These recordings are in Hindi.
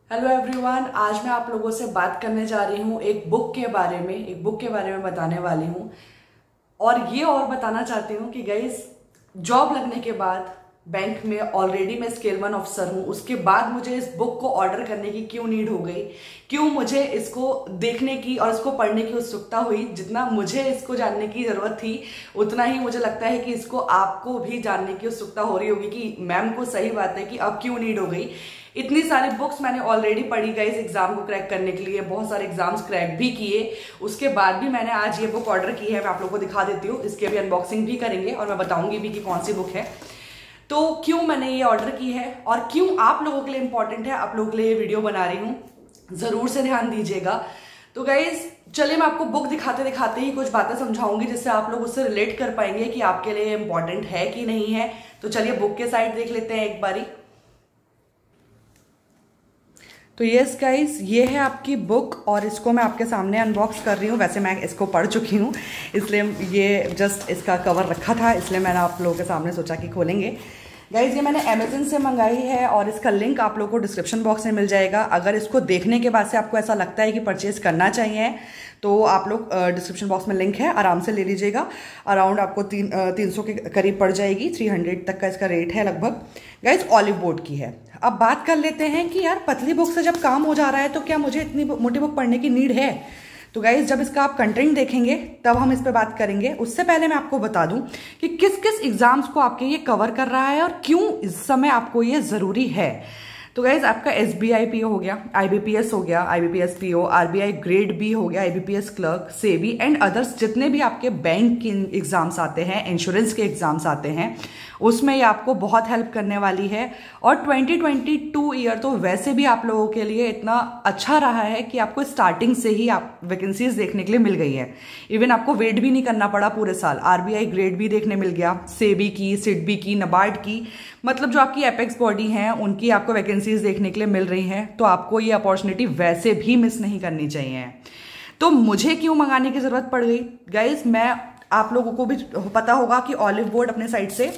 हेलो एवरीवन, आज मैं आप लोगों से बात करने जा रही हूँ एक बुक के बारे में बताने वाली हूँ। और ये और बताना चाहती हूँ कि गाइस, जॉब लगने के बाद बैंक में ऑलरेडी मैं स्केल 1 ऑफिसर हूँ। उसके बाद मुझे इस बुक को ऑर्डर करने की क्यों नीड हो गई, क्यों मुझे इसको देखने की और इसको पढ़ने की उत्सुकता हुई। जितना मुझे इसको जानने की जरूरत थी, उतना ही मुझे लगता है कि इसको आपको भी जानने की उत्सुकता हो रही होगी कि मैम को सही बात है कि अब क्यों नीड हो गई। इतनी सारी बुक्स मैंने ऑलरेडी पढ़ी गई इस एग्जाम को क्रैक करने के लिए, बहुत सारे एग्जाम्स क्रैक भी किए। उसके बाद भी मैंने आज ये बुक ऑर्डर की है। मैं आप लोगों को दिखा देती हूँ, इसकी भी अनबॉक्सिंग भी करेंगे और मैं बताऊंगी भी कि कौन सी बुक है। तो क्यों मैंने ये ऑर्डर की है और क्यों आप लोगों के लिए इंपॉर्टेंट है, आप लोगों के लिए ये वीडियो बना रही हूँ, जरूर से ध्यान दीजिएगा। तो गाइज चलिए, मैं आपको बुक दिखाते दिखाते ही कुछ बातें समझाऊंगी जिससे आप लोग उससे रिलेट कर पाएंगे कि आपके लिए इंपॉर्टेंट है कि नहीं है। तो चलिए बुक के साइड देख लेते हैं एक बारी। तो यस गाइस, ये है आपकी बुक और इसको मैं आपके सामने अनबॉक्स कर रही हूँ। वैसे मैं इसको पढ़ चुकी हूँ, इसलिए ये जस्ट इसका कवर रखा था, इसलिए मैंने आप लोगों के सामने सोचा कि खोलेंगे। गाइज ये मैंने अमेजन से मंगाई है और इसका लिंक आप लोगों को डिस्क्रिप्शन बॉक्स में मिल जाएगा। अगर इसको देखने के बाद से आपको ऐसा लगता है कि परचेज करना चाहिए तो आप लोग डिस्क्रिप्शन बॉक्स में लिंक है, आराम से ले लीजिएगा। अराउंड आपको 300 के करीब पड़ जाएगी, 300 तक का इसका रेट है लगभग। गाइज ऑलिव बोर्ड की है। अब बात कर लेते हैं कि यार पतली बुक से जब काम हो जा रहा है तो क्या मुझे इतनी मोटी बुक पढ़ने की नीड है। तो गाइज जब इसका आप कंटेंट देखेंगे तब हम इस पर बात करेंगे। उससे पहले मैं आपको बता दूं कि किस किस एग्जाम्स को आपके ये कवर कर रहा है और क्यों इस समय आपको ये जरूरी है। तो गाइज आपका SBI PO हो गया, IBPS हो गया, IBPS PO, RBI grade B हो गया, IBPS clerk, SEBI and others, जितने भी आपके बैंक के एग्जाम्स आते हैं, इंश्योरेंस के एग्जाम्स आते हैं, उसमें ये आपको बहुत हेल्प करने वाली है। और 2022 ईयर तो वैसे भी आप लोगों के लिए इतना अच्छा रहा है कि आपको स्टार्टिंग से ही आप वैकेंसीज देखने के लिए मिल गई है। इवन आपको वेट भी नहीं करना पड़ा पूरे साल। RBI ग्रेड भी देखने मिल गया, सेबी की, सिडबी की, नबार्ड की, मतलब जो आपकी एपेक्स बॉडी हैं उनकी आपको वैकेंसीज देखने के लिए मिल रही हैं। तो आपको ये अपॉर्चुनिटी वैसे भी मिस नहीं करनी चाहिए। तो मुझे क्यों मंगाने की जरूरत पड़ गई गाइज, मैं आप लोगों को भी पता होगा कि ऑलिव बोर्ड अपने साइड से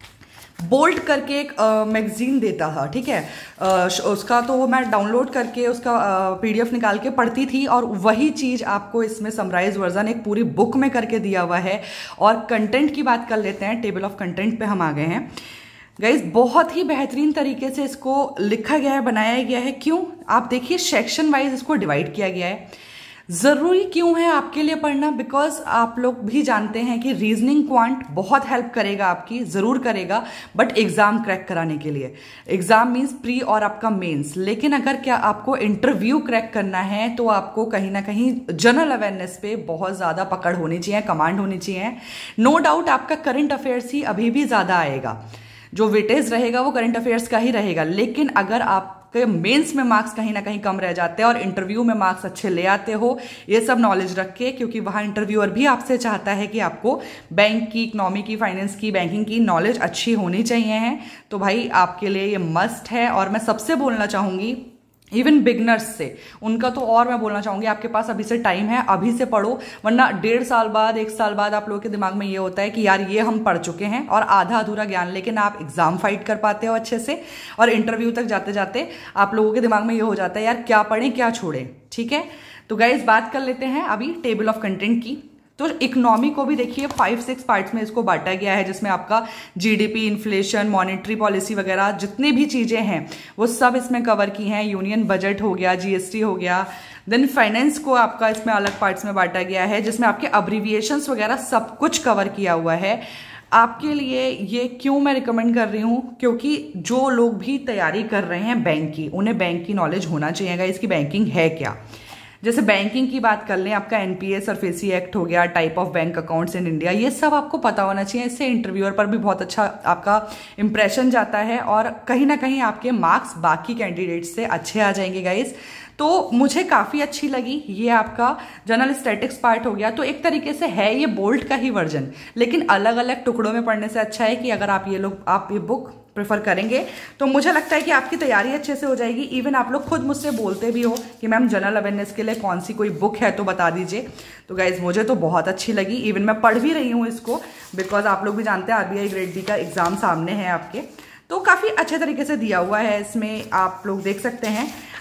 बोल्ट करके एक मैगजीन देता था, ठीक है। उसका तो मैं डाउनलोड करके उसका PDF निकाल के पढ़ती थी और वही चीज़ आपको इसमें समराइज वर्जन एक पूरी बुक में करके दिया हुआ है। और कंटेंट की बात कर लेते हैं, टेबल ऑफ कंटेंट पे हम आ गए हैं। गाइज बहुत ही बेहतरीन तरीके से इसको लिखा गया है, बनाया गया है। क्यों, आप देखिए सेक्शन वाइज इसको डिवाइड किया गया है। जरूरी क्यों है आपके लिए पढ़ना, बिकॉज आप लोग भी जानते हैं कि रीजनिंग क्वांट बहुत हेल्प करेगा आपकी, जरूर करेगा, बट एग्जाम क्रैक कराने के लिए। एग्जाम मीन्स प्री और आपका मेंस। लेकिन अगर क्या आपको इंटरव्यू क्रैक करना है तो आपको कहीं ना कहीं जनरल अवेयरनेस पे बहुत ज्यादा पकड़ होनी चाहिए, कमांड होनी चाहिए। नो डाउट आपका करंट अफेयर्स ही अभी भी ज्यादा आएगा, जो वेटेज रहेगा वो करंट अफेयर्स का ही रहेगा। लेकिन अगर आपके मेंस में मार्क्स कहीं ना कहीं कम रह जाते हैं और इंटरव्यू में मार्क्स अच्छे ले आते हो, ये सब नॉलेज रख के, क्योंकि वहां इंटरव्यूअर भी आपसे चाहता है कि आपको बैंक की, इकोनॉमी की, फाइनेंस की, बैंकिंग की नॉलेज अच्छी होनी चाहिए है, तो भाई आपके लिए ये मस्ट है। और मैं सबसे बोलना चाहूंगी, इवन बिगनर्स से, उनका तो और मैं बोलना चाहूंगी आपके पास अभी से टाइम है, अभी से पढ़ो। वरना 1.5 साल बाद, 1 साल बाद आप लोगों के दिमाग में ये होता है कि यार ये हम पढ़ चुके हैं और आधा अधूरा ज्ञान लेकिन आप एग्जाम फाइट कर पाते हो अच्छे से, और इंटरव्यू तक जाते जाते आप लोगों के दिमाग में ये हो जाता है यार क्या पढ़ें क्या छोड़ें। ठीक है, तो गाइस बात कर लेते हैं अभी टेबल ऑफ कंटेंट की। तो इकोनॉमी को भी देखिए 5-6 पार्ट्स में इसको बांटा गया है, जिसमें आपका GDP, इन्फ्लेशन, मॉनेटरी पॉलिसी वगैरह जितनी भी चीजें हैं वो सब इसमें कवर की हैं। यूनियन बजट हो गया, GST हो गया। देन फाइनेंस को आपका इसमें अलग पार्ट्स में बांटा गया है, जिसमें आपके अब्रीविएशंस वगैरह सब कुछ कवर किया हुआ है। आपके लिए ये क्यों मैं रिकमेंड कर रही हूँ, क्योंकि जो लोग भी तैयारी कर रहे हैं बैंक की, उन्हें बैंक की नॉलेज होना चाहिए इसकी बैंकिंग है क्या। जैसे बैंकिंग की बात कर लें, आपका NPS और FASI एक्ट हो गया, type of bank accounts in India, ये सब आपको पता होना चाहिए। इससे इंटरव्यूअर पर भी बहुत अच्छा आपका इंप्रेशन जाता है और कहीं ना कहीं आपके मार्क्स बाकी कैंडिडेट से अच्छे आ जाएंगे गाइस। तो मुझे काफी अच्छी लगी। ये आपका जनरल स्टैटिक्स पार्ट हो गया, तो एक तरीके से है ये बोल्ट का ही वर्जन, लेकिन अलग अलग टुकड़ों में पढ़ने से अच्छा है कि अगर आप ये बुक प्रेफर करेंगे तो मुझे लगता है कि आपकी तैयारी अच्छे से हो जाएगी। इवन आप लोग खुद मुझसे बोलते भी हो कि मैम जनरल अवेयरनेस के लिए कौन सी कोई बुक है तो बता दीजिए। तो गाइज मुझे तो बहुत अच्छी लगी, इवन मैं पढ़ भी रही हूँ इसको, बिकॉज आप लोग भी जानते हैं RBI ग्रेड B का एग्जाम सामने है आपके, तो काफी अच्छे तरीके से दिया हुआ है। इसमें आप लोग देख सकते हैं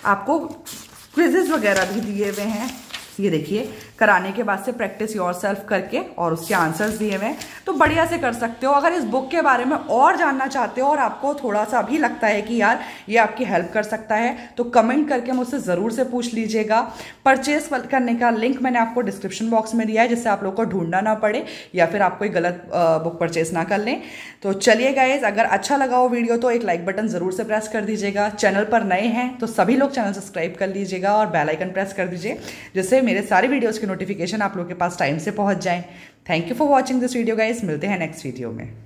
आपको क्विजेस वगैरह भी दिए हुए हैं, ये देखिए, कराने के बाद से प्रैक्टिस योरसेल्फ करके और उसके आंसर्स दिए हुए हैं, तो बढ़िया से कर सकते हो। अगर इस बुक के बारे में और जानना चाहते हो और आपको थोड़ा सा भी लगता है कि यार ये आपकी हेल्प कर सकता है, तो कमेंट करके मुझसे ज़रूर से पूछ लीजिएगा। परचेस करने का लिंक मैंने आपको डिस्क्रिप्शन बॉक्स में दिया है, जिससे आप लोग को ढूंढना ना पड़े या फिर आप कोई गलत बुक परचेस ना कर लें। तो चलिए गाइज, अगर अच्छा लगा हो वीडियो तो एक लाइक बटन ज़रूर से प्रेस कर दीजिएगा। चैनल पर नए हैं तो सभी लोग चैनल सब्सक्राइब कर लीजिएगा और बेल आइकन प्रेस कर दीजिए, जिससे मेरे सारे वीडियोज़ की नोटिफिकेशन आप लोग के पास टाइम से पहुंच जाएं। Thank you for watching this video guys, मिलते हैं नेक्स्ट वीडियो में।